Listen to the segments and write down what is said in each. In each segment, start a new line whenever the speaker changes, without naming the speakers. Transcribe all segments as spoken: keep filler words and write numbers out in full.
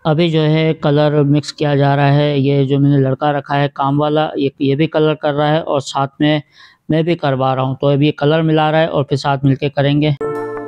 अभी जो है कलर मिक्स किया जा रहा है। ये जो मैंने लड़का रखा है काम वाला, ये ये भी कलर कर रहा है और साथ में मैं भी करवा रहा हूँ। तो अभी कलर मिला रहा है और फिर साथ मिलके करेंगे।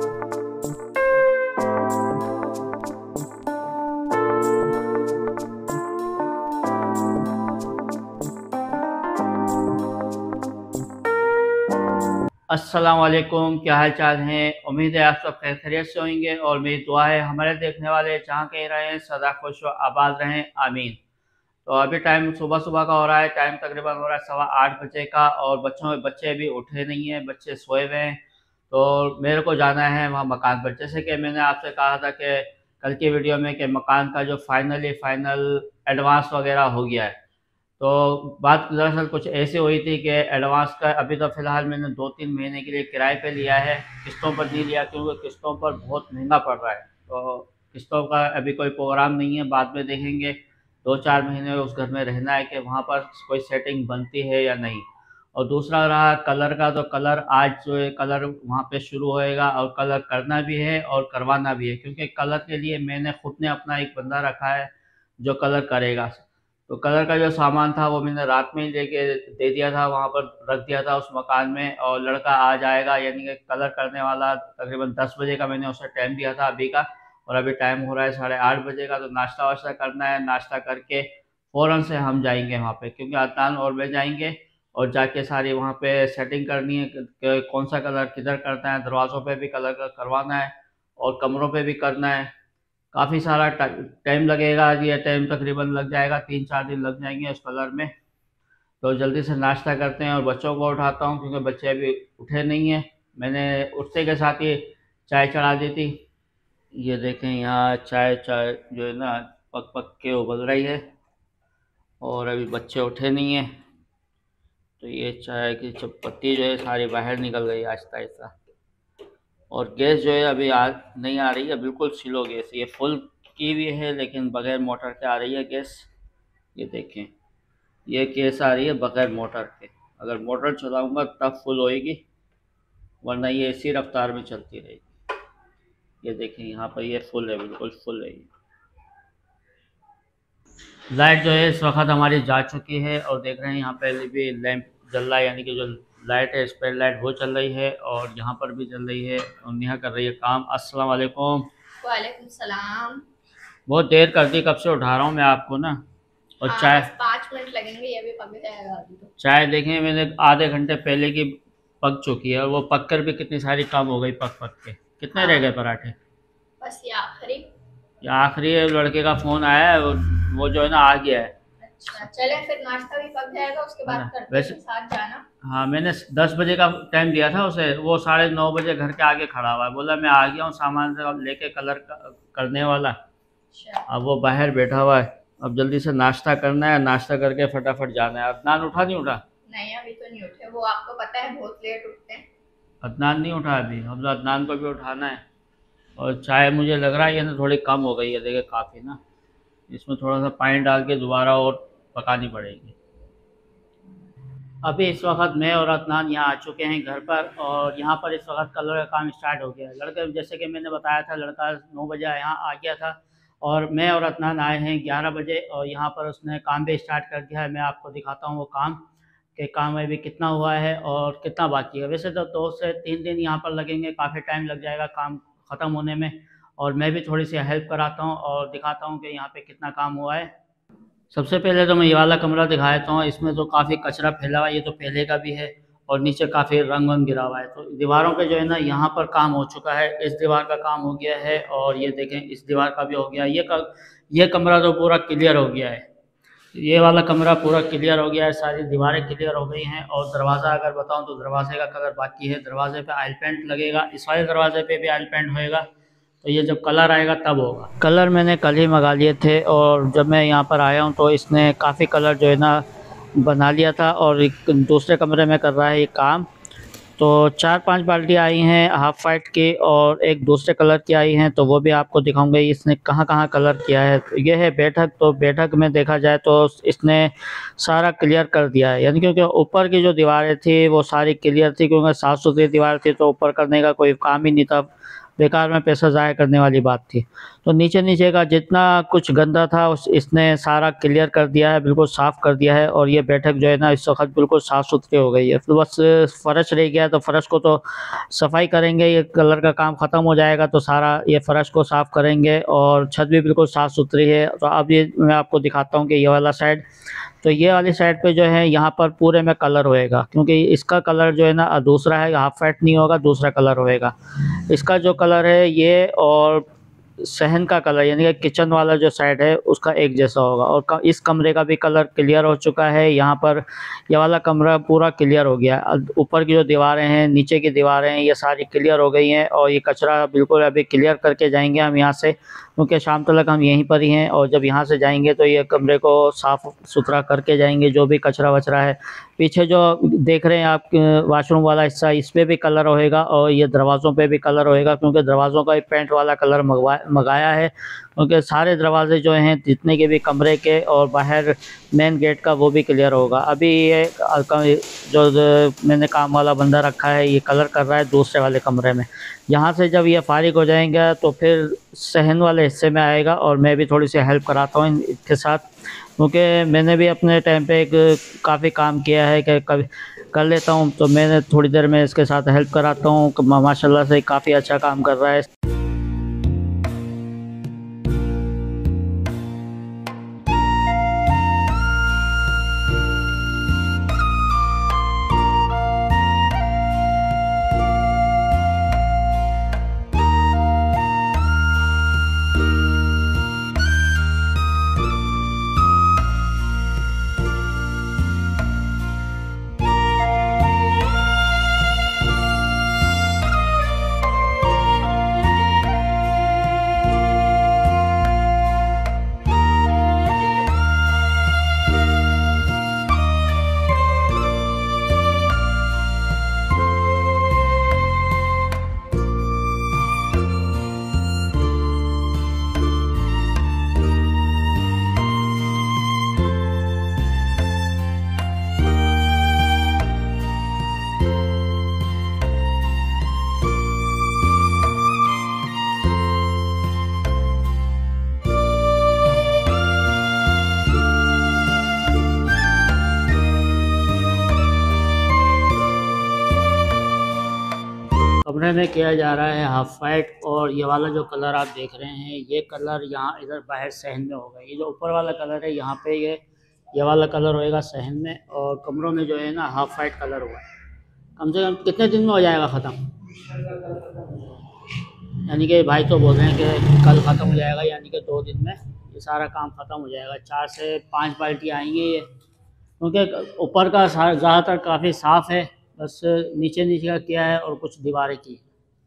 अस्सलाम वालेकुम, क्या हाल चाल हैं। उम्मीद है आप सब खैर खैरियत से होंगे और मेरी दुआ है हमारे देखने वाले जहाँ कहीं रहें सदा खुश व आबाद रहें, आमीन। तो अभी टाइम सुबह सुबह का हो रहा है, टाइम तकरीबन हो रहा है सवा आठ बजे का और बच्चों बच्चे अभी उठे नहीं हैं, बच्चे सोए हुए हैं। तो मेरे को जाना है वहाँ मकान पर। जैसे कि मैंने आपसे कहा था कि कल की वीडियो में कि मकान का जो फाइनली फाइनल एडवांस वगैरह हो गया है। तो बात दरअसल कुछ ऐसी हुई थी कि एडवांस का अभी तो फ़िलहाल मैंने दो तीन महीने के लिए किराए पे लिया है, किस्तों पर नहीं लिया क्योंकि किस्तों पर बहुत महंगा पड़ रहा है। तो किस्तों का अभी कोई प्रोग्राम नहीं है, बाद में देखेंगे। दो चार महीने उस घर में रहना है कि वहाँ पर कोई सेटिंग बनती है या नहीं। और दूसरा रहा कलर का, तो कलर आज जो है कलर वहाँ पे शुरू होएगा और कलर करना भी है और करवाना भी है, क्योंकि कलर के लिए मैंने खुद ने अपना एक बंदा रखा है जो कलर करेगा। तो कलर का जो सामान था वो मैंने रात में ही लेके दे दिया था, वहाँ पर रख दिया था उस मकान में। और लड़का आ जाएगा, यानी कि कलर करने वाला तकरीबन दस बजे का मैंने उसे टाइम दिया था अभी का। और अभी टाइम हो रहा है साढ़े आठ बजे का। तो नाश्ता वाश्ता करना है, नाश्ता करके फ़ौरन से हम जाएंगे वहाँ पे, क्योंकि अदनान और मैं जाएंगे और जाके सारी वहाँ पे सेटिंग करनी है कि कौन सा कलर किधर करना है। दरवाज़ों पे भी कलर करवाना है और कमरों पे भी करना है। काफ़ी सारा टाइम लगेगा, ये टाइम तकरीबन लग जाएगा, तीन चार दिन लग जाएंगे उस कलर में। तो जल्दी से नाश्ता करते हैं और बच्चों को उठाता हूँ क्योंकि बच्चे अभी उठे नहीं हैं। मैंने उठते के साथ ही चाय चढ़ा दी थी। ये देखें यहाँ चाय चाय जो है ना पक पक के उबल रही है और अभी बच्चे उठे नहीं हैं। तो ये चाय की पत्ती जो है सारी बाहर निकल गई आहिस्ता आहिस्ता। और गैस जो है अभी आ नहीं आ रही है, बिल्कुल स्लो गैस। ये फुल की हुई है लेकिन बगैर मोटर के आ रही है गैस। ये देखें, ये गैस आ रही है बगैर मोटर के। अगर मोटर चलाऊंगा तब फुल होएगी, वरना ये इसी रफ्तार में चलती रहेगी। ये देखें यहाँ पर ये फुल है, बिल्कुल फुल है। लाइट जो है इस वक्त हमारी जा चुकी है और देख रहे हैं यहाँ पे भी लैंप जल रहा है, यानी कि जो लाइट है स्पेड लाइट वो चल रही है और यहाँ पर भी चल रही है और नेहा कर रही है काम। अस्सलाम वालेकुम।
वालेकुम सलाम।
बहुत देर कर दी, कब से उठा रहा हूँ मैं आपको ना। और
हाँ,
चाय
पाँच मिनट लगेंगे, ये भी पक जाएगा अभी तो।
चाय देखें मैंने आधे घंटे पहले की पक चुकी है और वो पक कर भी कितनी सारी कम हो गई पक पक के। कितने
हाँ,
रह गए पराठे?
बस ये आखिरी।
ये आखिरी है, लड़के का फ़ोन आया है, वो, वो जो है ना आ गया है।
अच्छा चले, फिर नाश्ता भी पक जाएगा, उसके
है
बाद
ना
करते
वैसे।
हैं, साथ जाना।
हाँ, मैंने दस बजे का टाइम दिया था उसे, वो साढ़े नौ बजे घर के आगे खड़ा हुआ है, बोला मैं आ गया हूँ सामान से लेके कलर करने वाला।
अच्छा।
अब वो बाहर बैठा हुआ है, अब जल्दी से नाश्ता करना है, नाश्ता करके फटाफट जाना है। अदनान उठा नहीं उठा?
नहीं अभी तो नहीं उठे, वो आपको पता है बहुत लेट उठते हैं।
अदनान नहीं उठा अभी, अब तो अदनान को भी उठाना है। और चाय मुझे लग रहा है ये ना थोड़ी कम हो गई है, देखिए काफ़ी ना। इसमें थोड़ा सा पानी डाल के दोबारा और पकानी पड़ेगी। अभी इस वक्त मैं और अदनान यहाँ आ चुके हैं घर पर और यहाँ पर इस वक्त कलर का काम स्टार्ट हो गया है। लड़के जैसे कि मैंने बताया था, लड़का नौ बजे यहाँ आ गया था और मैं और अदनान आए हैं ग्यारह बजे और यहाँ पर उसने काम भी स्टार्ट कर दिया है। मैं आपको दिखाता हूँ वो काम कि काम अभी कितना हुआ है और कितना बाकी है। वैसे तो दो से तीन दिन यहाँ पर लगेंगे, काफ़ी टाइम लग जाएगा काम ख़त्म होने में। और मैं भी थोड़ी सी हेल्प कराता हूँ और दिखाता हूँ कि यहाँ पे कितना काम हुआ है। सबसे पहले तो मैं ये वाला कमरा दिखा देता हूँ। इसमें तो काफ़ी कचरा फैला हुआ है, ये तो पहले का भी है और नीचे काफ़ी रंग वंग गिरा हुआ है। तो दीवारों पे जो है ना यहाँ पर काम हो चुका है, इस दीवार का काम हो गया है और ये देखें इस दीवार का भी हो गया। ये का, ये कमरा तो पूरा क्लियर हो गया है, ये वाला कमरा पूरा क्लियर हो गया है, सारी दीवारें क्लियर हो गई हैं। और दरवाज़ा अगर बताऊँ तो दरवाजे का कलर बाकी है, दरवाजे पे आयल पेंट लगेगा, इस वाले दरवाजे पे भी आयल पेंट होएगा। तो ये जब कलर आएगा तब होगा। कलर मैंने कल ही मंगा लिए थे और जब मैं यहाँ पर आया हूँ तो इसने काफ़ी कलर जो है ना बना लिया था और एक दूसरे कमरे में कर रहा है ये काम। तो चार पांच बाल्टी आई हैं हाफ वाइट की और एक दूसरे कलर की आई हैं, तो वो भी आपको दिखाऊंगा इसने कहाँ कहाँ कलर किया है। ये है बैठक, तो बैठक में देखा जाए तो इसने सारा क्लियर कर दिया है, यानी क्योंकि ऊपर की जो दीवारें थी वो सारी क्लियर थी, क्योंकि साफ़ सुथरी दीवार थी तो ऊपर करने का कोई काम ही नहीं था। बेकार में पैसा ज़ाया करने वाली बात थी। तो नीचे नीचे का जितना कुछ गंदा था उस इसने सारा क्लियर कर दिया है, बिल्कुल साफ़ कर दिया है, और ये बैठक जो है ना इस वक्त बिल्कुल साफ़ सुथरी हो गई है। फिर बस फ़र्श रह गया, तो फ़र्श को तो सफाई करेंगे, ये कलर का काम ख़त्म हो जाएगा तो सारा ये फ़र्श को साफ़ करेंगे, और छत भी बिल्कुल साफ़ सुथरी है। तो अब ये मैं आपको दिखाता हूँ कि ये वाला साइड, तो ये वाली साइड पे जो है यहाँ पर पूरे में कलर होएगा, क्योंकि इसका कलर जो है ना दूसरा है, हाफ वाइट नहीं होगा, दूसरा कलर होएगा। इसका जो कलर है ये और सहन का कलर यानी कि किचन वाला जो साइड है उसका एक जैसा होगा, और क- इस कमरे का भी कलर क्लियर हो चुका है। यहाँ पर ये वाला कमरा पूरा क्लियर हो गया है। अब ऊपर की जो दीवारें हैं, नीचे की दीवारें हैं, ये सारी क्लियर हो गई हैं, और ये कचरा बिल्कुल अभी क्लियर करके जाएंगे हम यहाँ से, क्योंकि शाम तक हम यहीं पर ही हैं, और जब यहाँ से जाएंगे तो ये कमरे को साफ़ सुथरा करके जाएंगे, जो भी कचरा वचरा है। पीछे जो देख रहे हैं आप वाशरूम वाला हिस्सा, इस पे भी कलर होएगा, और ये दरवाज़ों पे भी कलर होएगा, क्योंकि दरवाज़ों का एक पेंट वाला कलर मंगवा मंगाया है, क्योंकि सारे दरवाजे जो हैं जितने के भी कमरे के और बाहर मेन गेट का वो भी क्लियर होगा। अभी ये जो मैंने काम वाला बंदा रखा है ये कलर कर रहा है दूसरे वाले कमरे में। यहाँ से जब ये फारिग हो जाएंगे तो फिर सहन वाले हिस्से में आएगा, और मैं भी थोड़ी सी हेल्प कराता हूँ इसके साथ, क्योंकि मैंने भी अपने टाइम पे एक काफ़ी काम किया है कि कभी कर लेता हूँ, तो मैंने थोड़ी देर में इसके साथ हेल्प कराता हूँ। माशाल्लाह से काफ़ी अच्छा काम कर रहा है। कमरे में किया जा रहा है हाफ वाइट, और ये वाला जो कलर आप देख रहे हैं ये कलर यहाँ इधर बाहर सहन में होगा। ये जो ऊपर वाला कलर है यहाँ पे ये ये वाला कलर होएगा सहन में, और कमरों में जो है ना हाफ वाइट कलर हुआ है। कम से कम कितने दिन में हो जाएगा ख़त्म? यानी कि भाई तो बोल रहे हैं कि कल ख़त्म हो जाएगा, यानी कि दो दिन में ये सारा काम ख़त्म हो जाएगा। चार से पाँच बाल्टी आएंगे ये, क्योंकि ऊपर का ज़्यादातर काफ़ी साफ़ है, बस नीचे नीचे का किया है और कुछ दीवारें की।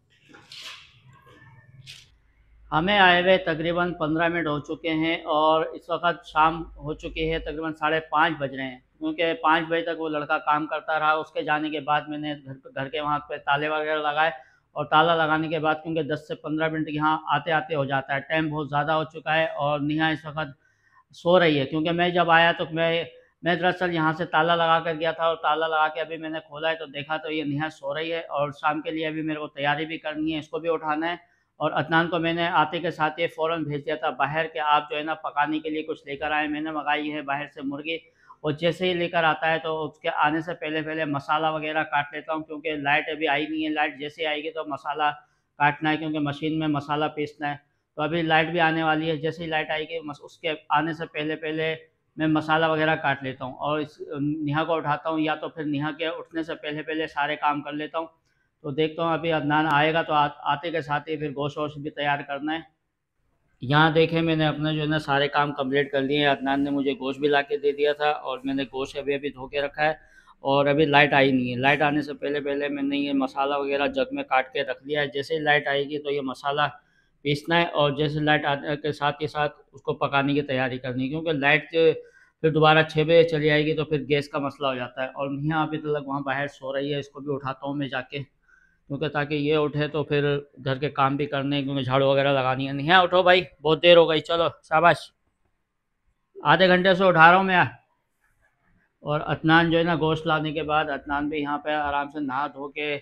हमें आए हुए तकरीबन पंद्रह मिनट हो चुके हैं, और इस वक्त शाम हो चुकी है, तकरीबन साढ़े पाँच बज रहे हैं, क्योंकि पाँच बजे तक वो लड़का काम करता रहा। उसके जाने के बाद मैंने घर घर के वहाँ पे ताले वगैरह लगाए, और ताला लगाने के बाद क्योंकि दस से पंद्रह मिनट यहाँ आते आते हो जाता है, टाइम बहुत ज़्यादा हो चुका है, और नेहा इस वक्त सो रही है। क्योंकि मैं जब आया तो मैं मैं दरअसल यहाँ से ताला लगा कर गया था, और ताला लगा के अभी मैंने खोला है तो देखा तो ये नेहा सो रही है, और शाम के लिए अभी मेरे को तैयारी भी करनी है, इसको भी उठाना है। और अदनान को मैंने आते के साथ ये फ़ौरन भेज दिया था बाहर के, आप जो है ना पकाने के लिए कुछ लेकर आए। मैंने मंगाई है बाहर से मुर्गी, और जैसे ही लेकर आता है तो उसके आने से पहले पहले मसाला वगैरह काट लेता हूँ, क्योंकि लाइट अभी आई नहीं है। लाइट जैसे आएगी तो मसाला काटना है, क्योंकि मशीन में मसाला पीसना है। तो अभी लाइट भी आने वाली है, जैसे ही लाइट आएगी उसके आने से पहले पहले मैं मसाला वगैरह काट लेता हूँ, और इस नेहा को उठाता हूँ, या तो फिर नेहा के उठने से पहले पहले सारे काम कर लेता हूँ। तो देखता हूँ अभी अदनान आएगा तो आ, आते के साथ ही फिर गोश्त वोश्त भी तैयार करना है। यहाँ देखे मैंने अपना जो है ना सारे काम कंप्लीट कर लिए हैं। अदनान ने मुझे गोश्त भी ला के दे दिया था, और मैंने गोश्त अभी अभी धो के रखा है, और अभी लाइट आई नहीं है। लाइट आने से पहले पहले मैंने ये मसाला वगैरह जग में काट के रख लिया है। जैसे ही लाइट आएगी तो ये मसाला पीसना है, और जैसे लाइट आने के साथ ही साथ उसको पकाने की तैयारी करनी है, क्योंकि लाइट फिर दोबारा छः बजे चली आएगी तो फिर गैस का मसला हो जाता है। और नेहा अभी तक वहाँ बाहर सो रही है, इसको भी उठाता हूँ मैं जाके, क्योंकि ताकि ये उठे तो फिर घर के काम भी करने हैं, क्योंकि झाड़ू वगैरह लगानी है। नेहा उठो भाई, बहुत देर हो गई, चलो शाबाश, आधे घंटे से उठा रहा हूँ मैं। और अदनान जो है ना गोश्त लाने के बाद अदनान भी यहाँ पे आराम से नहा धो के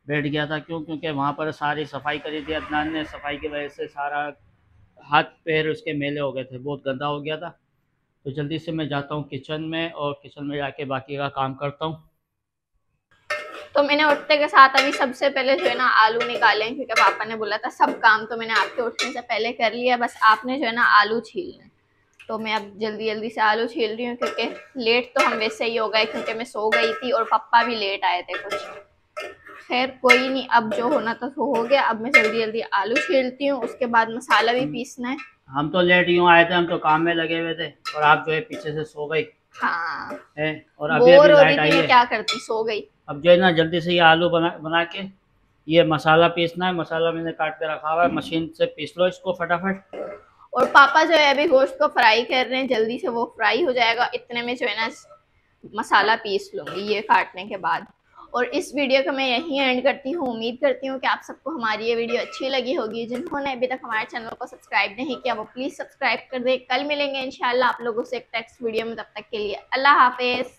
बैठ गया था। क्यों? क्योंकि वहाँ पर सारी सफाई करी थी अदनान ने, सफाई की वजह से सारा हाथ पैर उसके मैले हो गए थे, बहुत गंदा हो गया था। तो जल्दी से मैं जाता हूँ किचन में और किचन में जाके बाकी का काम करता हूँ।
तो मैंने उठते के साथ अभी सबसे पहले जो है ना आलू निकाले हैं, क्योंकि पापा ने बोला था सब काम तो मैंने आपके उठने से पहले कर लिया, बस आपने जो है ना आलू छीलने। तो मैं अब जल्दी जल्दी से आलू छील रही हूँ, क्योंकि लेट तो हम वैसे ही हो गए, क्योंकि मैं सो गई थी और पापा भी लेट आए थे कुछ। खैर कोई नहीं, अब जो होना था तो हो गया। अब मैं जल्दी जल्दी आलू छीलती हूँ, उसके बाद मसाला भी पीसना है।
हम तो लेट यूँ आए थे, हम तो काम में लगे हुए थे और आप जो है पीछे से सो गई
हाँ,
है। और अभी
बोर
अभी
हो रही
लाइट
थी,
आई
मैं
है।
क्या करती, सो गई।
अब जो है ना जल्दी से ये आलू बना बना के ये मसाला पीसना है। मसाला मैंने काट के रखा हुआ है, मशीन से पीस लो इसको फटाफट।
और पापा जो है अभी गोश्त को फ्राई कर रहे हैं, जल्दी से वो फ्राई हो जाएगा, इतने में जो है ना मसाला पीस लूंगी ये काटने के बाद। और इस वीडियो को मैं यहीं एंड करती हूँ। उम्मीद करती हूँ कि आप सबको हमारी ये वीडियो अच्छी लगी होगी। जिन्होंने अभी तक हमारे चैनल को सब्सक्राइब नहीं किया वो प्लीज़ सब्सक्राइब कर दें। कल मिलेंगे इंशाल्लाह आप लोगों से एक टेक्स्ट वीडियो में, तब तक के लिए अल्लाह हाफिज़।